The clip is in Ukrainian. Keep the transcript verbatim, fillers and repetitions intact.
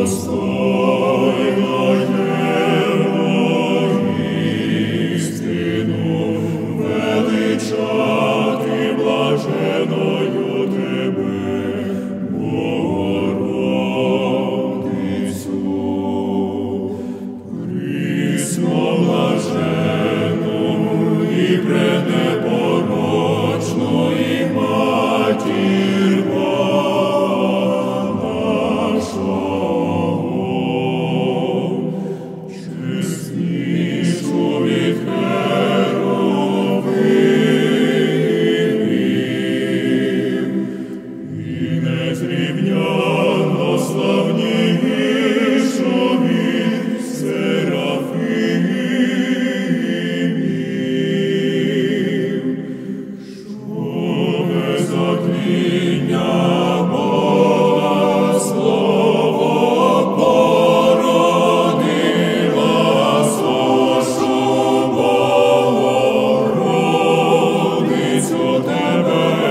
воістину, величати блаженною Тебе, Богородицю, присноблаженну і пренепорочну і Матір Бога нашого, Чеснішу від херувимів і незрівняно славнішу від серафимів, що без отління Бога Слово породила сушу Богородицю Тебе,